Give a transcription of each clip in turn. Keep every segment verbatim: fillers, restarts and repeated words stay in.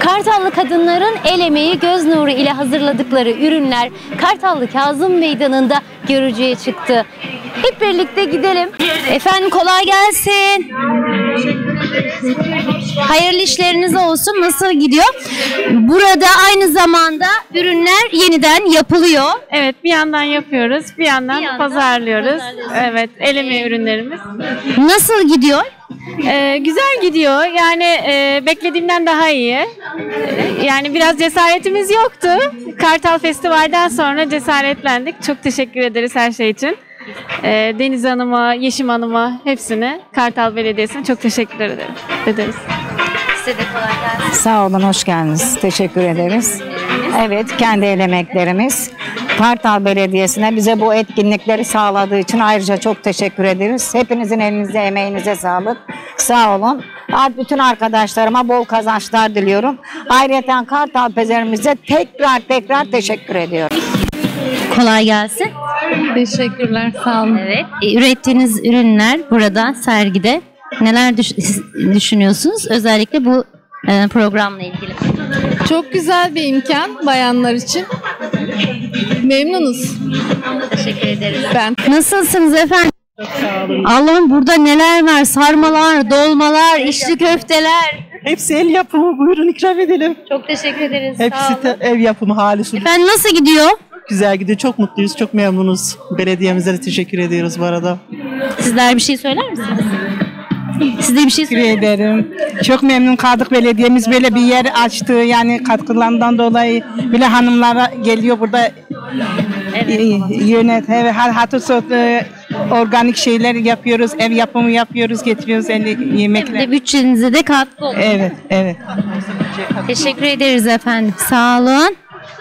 Kartallı kadınların el emeği, göz nuru ile hazırladıkları ürünler Kartallı Kazım Meydanı'nda görücüye çıktı. Hep birlikte gidelim. Efendim kolay gelsin. Hayırlı işleriniz olsun. Nasıl gidiyor? Burada aynı zamanda ürünler yeniden yapılıyor. Evet, bir yandan yapıyoruz, bir yandan, bir yandan pazarlıyoruz. pazarlıyoruz. Evet, el emeği ürünlerimiz. Nasıl gidiyor? Ee, güzel gidiyor. Yani e, beklediğimden daha iyi. Ee, yani biraz cesaretimiz yoktu. Kartal Festival'den sonra cesaretlendik. Çok teşekkür ederiz her şey için. Ee, Deniz Hanım'a, Yeşim Hanım'a, hepsine, Kartal Belediyesi'ne çok teşekkür ederiz. ederiz. Size de kolay gelsin. Sağ olun, hoş geldiniz. Teşekkür ederiz. Evet, kendi el emeklerimiz. Kartal Belediyesi'ne bize bu etkinlikleri sağladığı için ayrıca çok teşekkür ederiz. Hepinizin elinize, emeğinize sağlık. Sağ olun. Bütün arkadaşlarıma bol kazançlar diliyorum. Ayrıca Kartal Pazarımıza tekrar tekrar teşekkür ediyorum. Kolay gelsin. Teşekkürler, sağ olun. Evet, e, ürettiğiniz ürünler burada sergide. Neler düş düşünüyorsunuz? Özellikle bu e, programla ilgili. Çok güzel bir imkan bayanlar için. Memnunuz. Teşekkür ederiz. Ben. Nasılsınız efendim? Çok sağ olun. Allah'ım burada neler var? Sarmalar, dolmalar, içli köfteler. Hepsi el yapımı. Buyurun ikram edelim. Çok teşekkür ederiz. Sağ Hepsi olun. de ev yapımı hali sulu. Efendim nasıl gidiyor? Güzel gidiyor. Çok mutluyuz. Çok memnunuz. Belediyemize de teşekkür ediyoruz bu arada. Sizler bir şey söyler misiniz? Siz de bir şey söyler Teşekkür ederim. Çok memnun kaldık. Belediyemiz böyle bir yer açtı. Yani katkılarından dolayı bile hanımlara geliyor burada. Evet. Yönet, evet, hatır sot, e, organik şeyler yapıyoruz. Ev yapımı yapıyoruz. Getiriyoruz el yemekler. Ve bütçenize de katkı olur. Evet, evet. Teşekkür ederiz efendim. Sağ olun.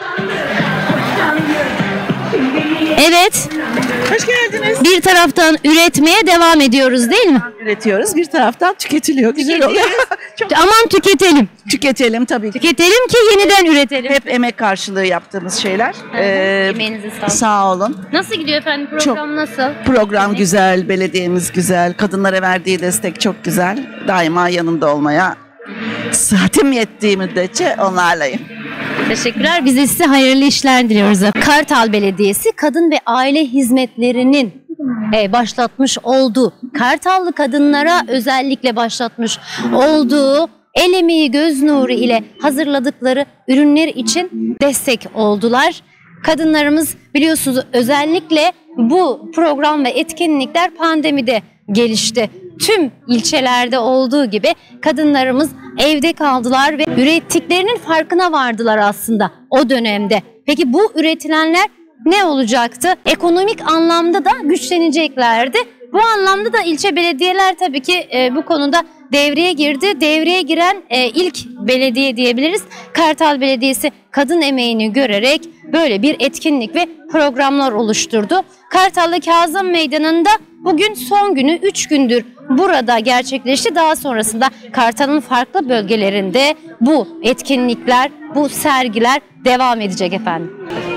Evet. Hoş geldiniz. Bir taraftan üretmeye devam ediyoruz değil mi? Üretiyoruz. Bir taraftan tüketiliyor. Güzel oluyor. Çok Aman tüketelim. tüketelim tabii ki. Tüketelim ki yeniden üretelim. Hep emek karşılığı yaptığımız şeyler. Ee, Emeğinize sağlık. sağ olun. Nasıl gidiyor efendim? Program nasıl? Program güzel, belediyemiz güzel, kadınlara verdiği destek çok güzel. Daima yanında olmaya sıhhatim yettiği müddetçe onlarlayım. Teşekkürler. Biz de size hayırlı işler diliyoruz. Kartal Belediyesi Kadın ve Aile Hizmetleri'nin e, başlatmış olduğu, Kartallı kadınlara özellikle başlatmış olduğu el emeği göz nuru ile hazırladıkları ürünler için destek oldular. Kadınlarımız biliyorsunuz özellikle bu program ve etkinlikler pandemide gelişti. Tüm ilçelerde olduğu gibi kadınlarımız evde kaldılar ve ürettiklerinin farkına vardılar aslında o dönemde. Peki bu üretilenler ne olacaktı? Ekonomik anlamda da güçleneceklerdi. Bu anlamda da ilçe belediyeler tabii ki e, bu konuda devreye girdi. Devreye giren e, ilk belediye diyebiliriz. Kartal Belediyesi kadın emeğini görerek böyle bir etkinlik ve programlar oluşturdu. Kartallı Kazım Meydanı'nda bugün son günü, üç gündür burada gerçekleşti. Daha sonrasında Kartal'ın farklı bölgelerinde bu etkinlikler, bu sergiler devam edecek efendim.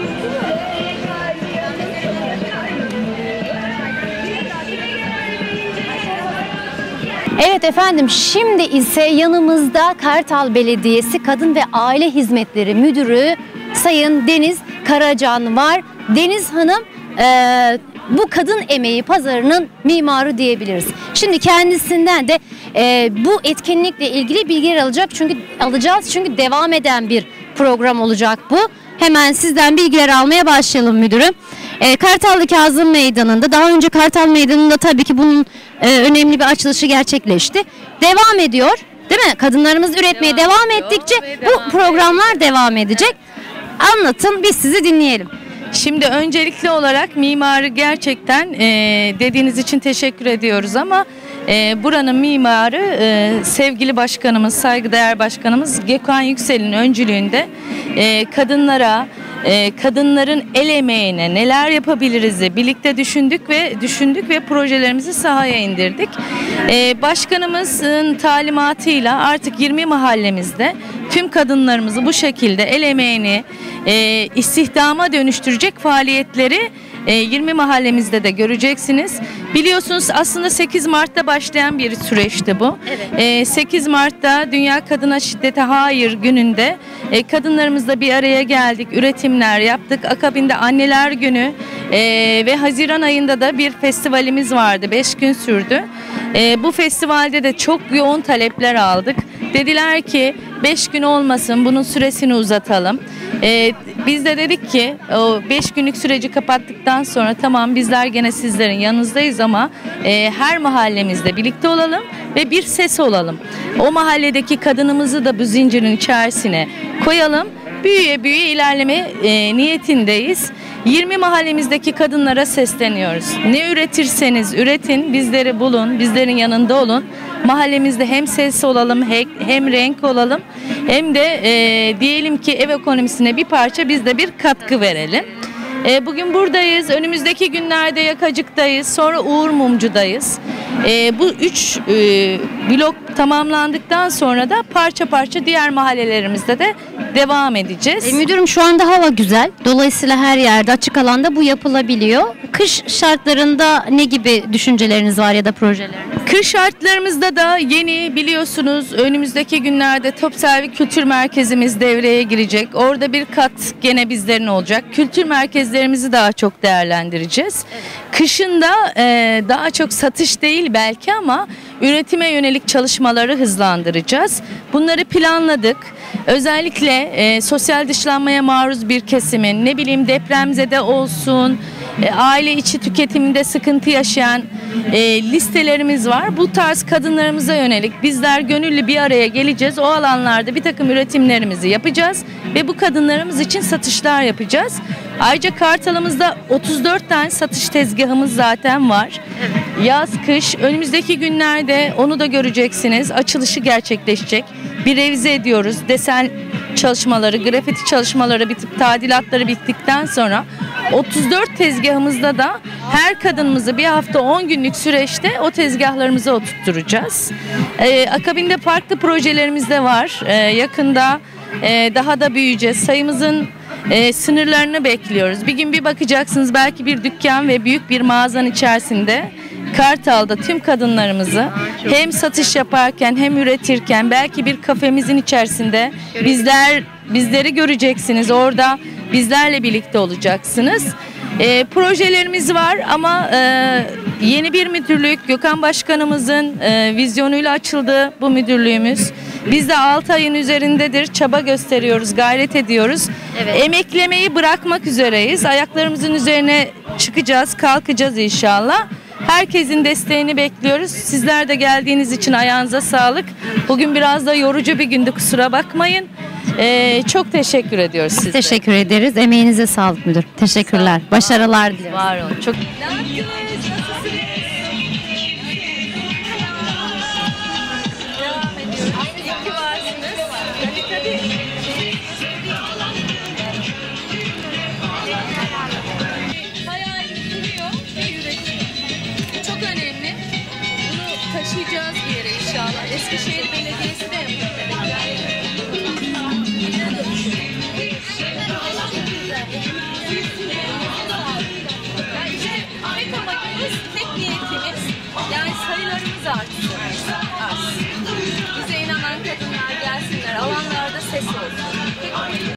Evet efendim, şimdi ise yanımızda Kartal Belediyesi Kadın ve Aile Hizmetleri Müdürü Sayın Deniz Karacan var. Deniz Hanım e, bu kadın emeği pazarının mimarı diyebiliriz. Şimdi kendisinden de e, bu etkinlikle ilgili bilgiler alacak çünkü alacağız çünkü devam eden bir program olacak bu. Hemen sizden bilgiler almaya başlayalım müdürüm. E, Kartallı Kazım Meydanı'nda, daha önce Kartal Meydanı'nda tabii ki bunun e, önemli bir açılışı gerçekleşti. Devam ediyor, değil mi? Kadınlarımız üretmeye devam, devam ettikçe bu devam programlar ediyor. devam edecek. Anlatın, biz sizi dinleyelim. Şimdi öncelikli olarak mimarı gerçekten e, dediğiniz için teşekkür ediyoruz ama e, buranın mimarı e, sevgili başkanımız, saygıdeğer başkanımız Gökhan Yüksel'in öncülüğünde e, kadınlara, e, kadınların el emeğine neler yapabiliriz'i birlikte düşündük ve düşündük ve projelerimizi sahaya indirdik. E, başkanımızın talimatıyla artık yirmi mahallemizde tüm kadınlarımızı bu şekilde el emeğini e, istihdama dönüştürecek faaliyetleri e, yirmi mahallemizde de göreceksiniz. Biliyorsunuz aslında sekiz Mart'ta başlayan bir süreçti bu. Evet. E, sekiz Mart'ta Dünya Kadına Şiddete Hayır gününde e, kadınlarımızla bir araya geldik, üretimler yaptık. Akabinde Anneler Günü e, ve Haziran ayında da bir festivalimiz vardı, beş gün sürdü. E, bu festivalde de çok yoğun talepler aldık. Dediler ki beş gün olmasın, bunun süresini uzatalım. Ee, biz de dedik ki o beş günlük süreci kapattıktan sonra tamam bizler gene sizlerin yanınızdayız ama e, her mahallemizde birlikte olalım ve bir ses olalım. O mahalledeki kadınımızı da bu zincirin içerisine koyalım. Büyüye büyüye ilerleme e, niyetindeyiz. yirmi mahallemizdeki kadınlara sesleniyoruz. Ne üretirseniz üretin, bizleri bulun, bizlerin yanında olun. Mahallemizde hem ses olalım, hem renk olalım, hem de e, diyelim ki ev ekonomisine bir parça biz de bir katkı verelim. E, bugün buradayız, önümüzdeki günlerde Yakacık'tayız, sonra Uğur Mumcu'dayız. E, bu üç e, blok tamamlandıktan sonra da parça parça diğer mahallelerimizde de devam edeceğiz. E, müdürüm şu anda hava güzel. Dolayısıyla her yerde açık alanda bu yapılabiliyor. Kış şartlarında ne gibi düşünceleriniz var ya da projeleriniz? Kış şartlarımızda da yeni biliyorsunuz önümüzdeki günlerde Top Selvi Kültür Merkezimiz devreye girecek. Orada bir kat gene bizlerin olacak. Kültür merkezlerimizi daha çok değerlendireceğiz. Evet. Kışında e, daha çok satış değil belki ama üretime yönelik çalışmaları hızlandıracağız. Bunları planladık. Özellikle e, sosyal dışlanmaya maruz bir kesimin, ne bileyim depremzede olsun, e, aile içi tüketiminde sıkıntı yaşayan e, listelerimiz var. Bu tarz kadınlarımıza yönelik bizler gönüllü bir araya geleceğiz. O alanlarda bir takım üretimlerimizi yapacağız ve bu kadınlarımız için satışlar yapacağız. Ayrıca Kartal'ımızda otuz dört tane satış tezgahımız zaten var. Yaz, kış, önümüzdeki günlerde onu da göreceksiniz. Açılışı gerçekleşecek. Bir revize ediyoruz. Desen çalışmaları, grafiti çalışmaları bitip tadilatları bittikten sonra otuz dört tezgahımızda da her kadınımızı bir hafta on günlük süreçte o tezgahlarımıza oturtturacağız. Ee, akabinde farklı projelerimiz de var. Ee, yakında e, daha da büyüyeceğiz. Sayımızın e, sınırlarını bekliyoruz. Bir gün bir bakacaksınız belki bir dükkan ve büyük bir mağazanın içerisinde Kartal'da tüm kadınlarımızı hem satış yaparken hem üretirken belki bir kafemizin içerisinde bizler bizleri göreceksiniz. Orada bizlerle birlikte olacaksınız. E, projelerimiz var ama e, yeni bir müdürlük Gökhan Başkanımızın e, vizyonuyla açıldı bu müdürlüğümüz. Biz de altı ayın üzerindedir çaba gösteriyoruz, gayret ediyoruz. Evet. Emeklemeyi bırakmak üzereyiz. Ayaklarımızın üzerine çıkacağız, kalkacağız inşallah. Herkesin desteğini bekliyoruz. Sizler de geldiğiniz için ayağınıza sağlık. Bugün biraz da yorucu bir gündü, kusura bakmayın. Ee, çok teşekkür ediyoruz size. Teşekkür ederiz. Emeğinize sağlık müdür. Teşekkürler. Başarılar diliyoruz. Var olun. Çok taşıyacağız bir yere inşallah. Eskişehir Belediyesi de yapıyor. Yani tek amacımız, tek niyetimiz yani sayılarımız artsın.